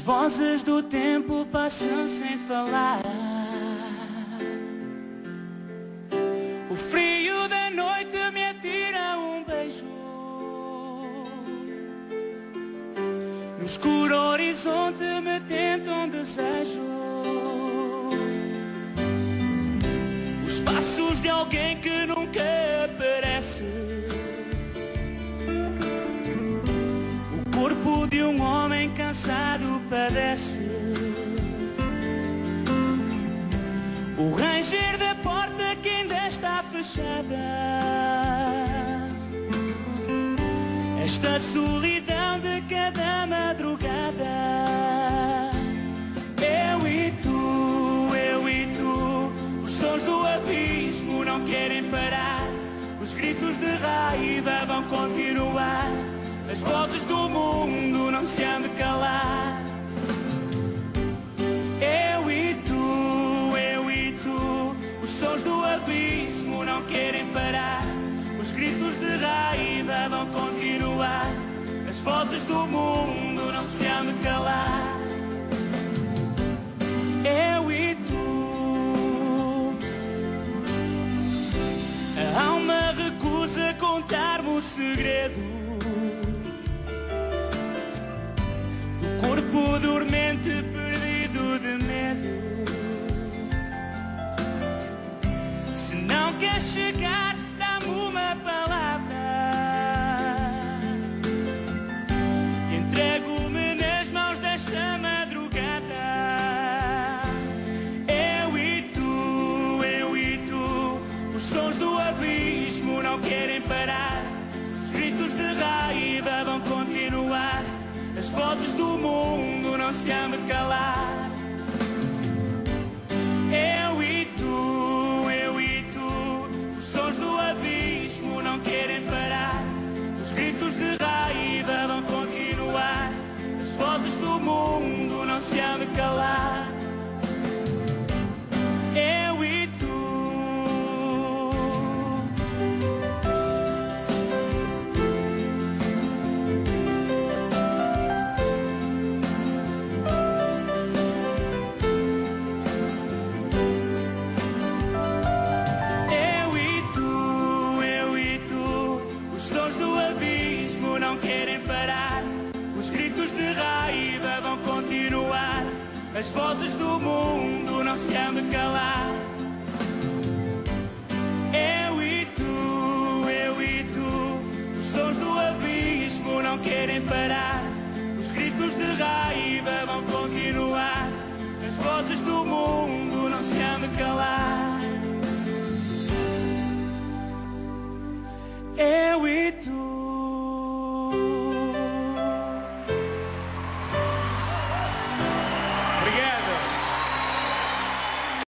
vozes do tempo passam sem falar. O frio da noite me atira um beijo. No escuro horizonte me tenta um desejo. Os passos de alguém que nunca aparece. O corpo de um homem cansado padece. O ranger da porta que ainda está fechada. Esta solidão de cada madrugada. Eu e tu, os sons do abismo não querem parar. Os gritos de raiva vão continuar. As vozes do mundo não se hão de calar. Eu e tu, os sons do abismo não querem parar. Os gritos de raiva vão continuar. As vozes do mundo não se hão de calar. Eu e tu. A alma recusa contar-me o segredo. Corpo dormente, perdido de medo. Se não quer chegar, dá-me uma palavra. Entrego-me nas mãos desta madrugada. Eu e tu, os sons do abismo não querem parar. Os gritos de raiva vão continuar. As vozes do mundo não se hão de calar.